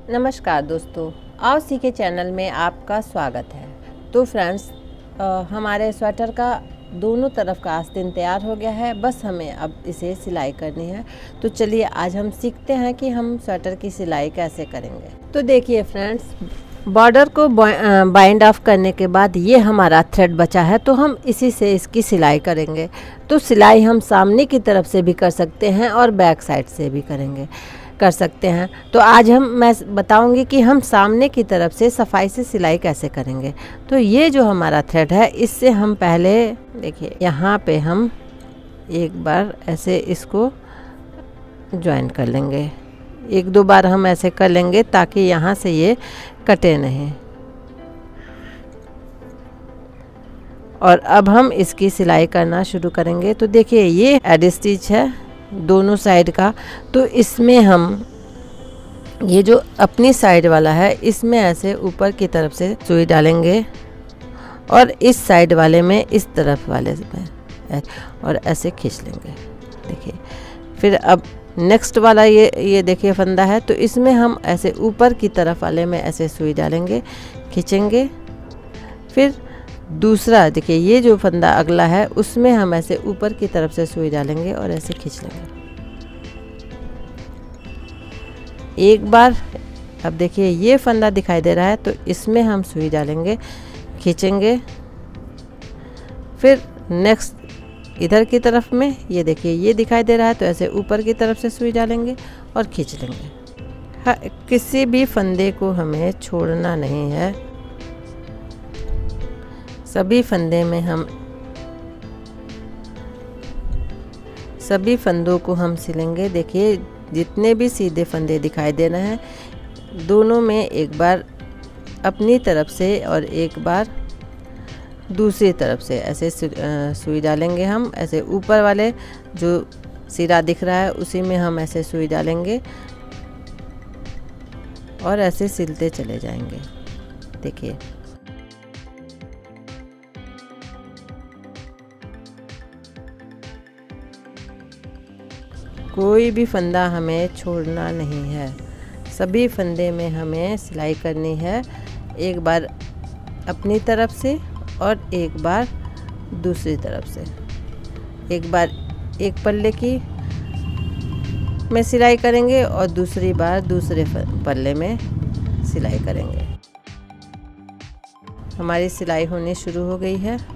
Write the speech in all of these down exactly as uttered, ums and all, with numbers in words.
नमस्कार दोस्तों, आओ सीखे चैनल में आपका स्वागत है। तो फ्रेंड्स, हमारे स्वेटर का दोनों तरफ का आस्तीन तैयार हो गया है, बस हमें अब इसे सिलाई करनी है। तो चलिए आज हम सीखते हैं कि हम स्वेटर की सिलाई कैसे करेंगे। तो देखिए फ्रेंड्स, बॉर्डर को बाइंड ऑफ करने के बाद ये हमारा थ्रेड बचा है, तो हम इसी से इसकी सिलाई करेंगे। तो सिलाई हम सामने की तरफ से भी कर सकते हैं और बैक साइड से भी करेंगे कर सकते हैं। तो आज हम मैं बताऊंगी कि हम सामने की तरफ से सफाई से सिलाई कैसे करेंगे। तो ये जो हमारा थ्रेड है, इससे हम पहले देखिए यहाँ पे हम एक बार ऐसे इसको ज्वाइन कर लेंगे। एक दो बार हम ऐसे कर लेंगे ताकि यहाँ से ये कटे नहीं। और अब हम इसकी सिलाई करना शुरू करेंगे। तो देखिए ये एड स्टिच है दोनों साइड का। तो इसमें हम ये जो अपनी साइड वाला है, इसमें ऐसे ऊपर की तरफ से सुई डालेंगे और इस साइड वाले में इस तरफ वाले में और ऐसे खींच लेंगे। देखिए फिर अब नेक्स्ट वाला ये ये देखिए फंदा है, तो इसमें हम ऐसे ऊपर की तरफ वाले में ऐसे सुई डालेंगे, खींचेंगे। फिर दूसरा देखिए ये जो फंदा अगला है, उसमें हम ऐसे ऊपर की तरफ से सुई डालेंगे और ऐसे खींच लेंगे एक बार। अब देखिए ये फंदा दिखाई दे रहा है, तो इसमें हम सुई डालेंगे, खींचेंगे। फिर नेक्स्ट इधर की तरफ में ये देखिए ये दिखाई दे रहा है, तो ऐसे ऊपर की तरफ से सुई डालेंगे और खींच लेंगे। हाँ, किसी भी फंदे को हमें छोड़ना नहीं है, सभी फंदे में हम सभी फंदों को हम सिलेंगे। देखिए जितने भी सीधे फंदे दिखाई दे रहे हैं, दोनों में एक बार अपनी तरफ से और एक बार दूसरी तरफ से ऐसे सुई डालेंगे। हम ऐसे ऊपर वाले जो सिरा दिख रहा है, उसी में हम ऐसे सुई डालेंगे और ऐसे सिलते चले जाएंगे। देखिए कोई भी फंदा हमें छोड़ना नहीं है, सभी फंदे में हमें सिलाई करनी है। एक बार अपनी तरफ से और एक बार दूसरी तरफ से। एक बार एक पल्ले की में सिलाई करेंगे और दूसरी बार दूसरे पल्ले में सिलाई करेंगे। हमारी सिलाई होनी शुरू हो गई है।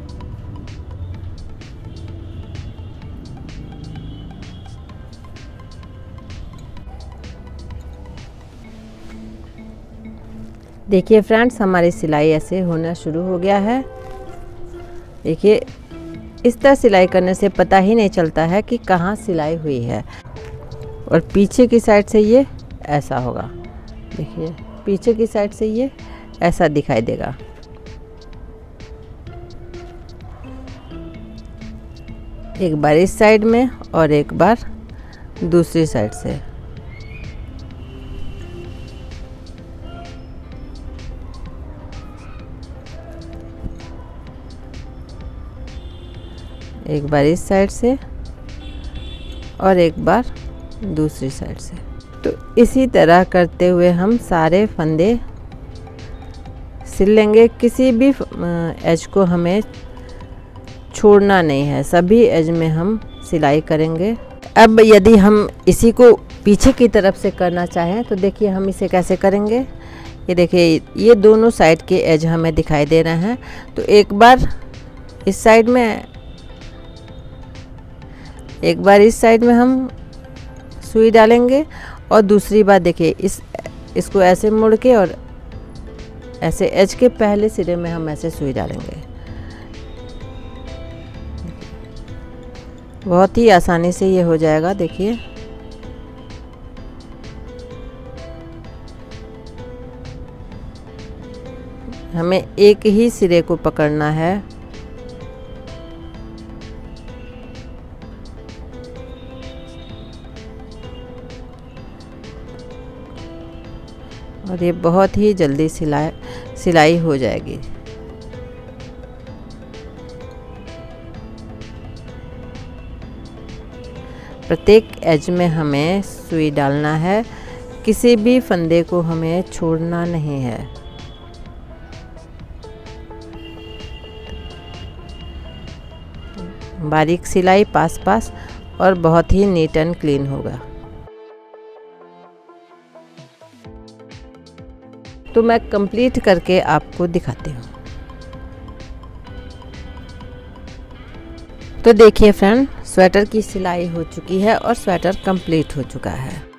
देखिए फ्रेंड्स, हमारी सिलाई ऐसे होना शुरू हो गया है। देखिए इस तरह सिलाई करने से पता ही नहीं चलता है कि कहाँ सिलाई हुई है। और पीछे की साइड से ये ऐसा होगा। देखिए पीछे की साइड से ये ऐसा दिखाई देगा। एक बार इस साइड में और एक बार दूसरी साइड से। एक बार इस साइड से और एक बार दूसरी साइड से। तो इसी तरह करते हुए हम सारे फंदे सिल लेंगे। किसी भी एज को हमें छोड़ना नहीं है, सभी एज में हम सिलाई करेंगे। अब यदि हम इसी को पीछे की तरफ से करना चाहें, तो देखिए हम इसे कैसे करेंगे। ये देखिए ये दोनों साइड के एज हमें दिखाई दे रहे हैं। तो एक बार इस साइड में, एक बार इस साइड में हम सुई डालेंगे और दूसरी बार देखिए इस इसको ऐसे मुड़ के और ऐसे एज के पहले सिरे में हम ऐसे सुई डालेंगे। बहुत ही आसानी से ये हो जाएगा। देखिए हमें एक ही सिरे को पकड़ना है। और ये बहुत ही जल्दी सिलाई सिलाई हो जाएगी। प्रत्येक एज में हमें सुई डालना है। किसी भी फंदे को हमें छोड़ना नहीं है। बारीक सिलाई पास पास और बहुत ही नीट एंड क्लीन होगा। तो मैं कंप्लीट करके आपको दिखाती हूँ। तो देखिए फ्रेंड, स्वेटर की सिलाई हो चुकी है और स्वेटर कंप्लीट हो चुका है।